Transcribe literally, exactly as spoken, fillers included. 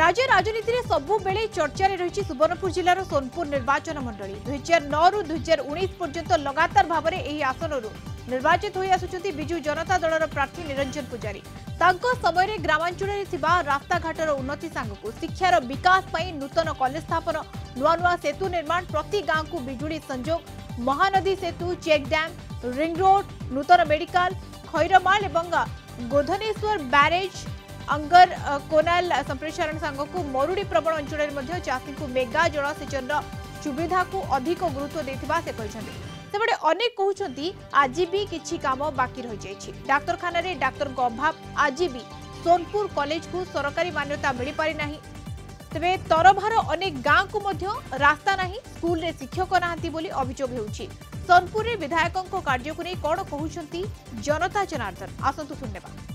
राज्य राजनीति में सबु बेले चर्चा रही सुवर्णपुर जिलार सोनपुर निर्वाचन मंडली दुई हजार नौ रु दुई हजार उन्नीस पर्यंत लगातार भाव में आसन निर्वाचित हो आसुच्च बिजु जनता दलर प्रार्थी निरंजन पुजारी समय ग्रामांचल रास्ताघाटर उन्नति सांगक शिक्षार विकास पर नूतन कॉलेज स्थापन नुआ नुआ सेतु निर्माण प्रति गांव को बिजुली संजोग Mahanadi Setu check dam ring road नूतन मेडिकल खैरमाल और गोधनेश्वर बैरेज अंगर कोनाल संप्रेषण सांगक मरुड़ी प्रबल अंचल चाषी को मेगा जलसेचन सुविधा को अधिक गुरुत्व देथिबा से कहछन्ति सेबडे अनेक कहउछन्ति आज भी किछि काम बाकी रहि जाइछि डाक्तरखाना रे डाक्टर को अभाव आज भी सोनपुर कॉलेज को सरकारी मान्यता मिल पारि नाही तबे तरभार अनेक गांव को मध्य रास्ता नाही स्कूल रे शिक्षक नाहंती बोली अभियोग हेउछि सोनपुर रे विधायकों कार्य को नै कोन कहउछन्ति जनता जनार्दन आसंतु सुननेबा।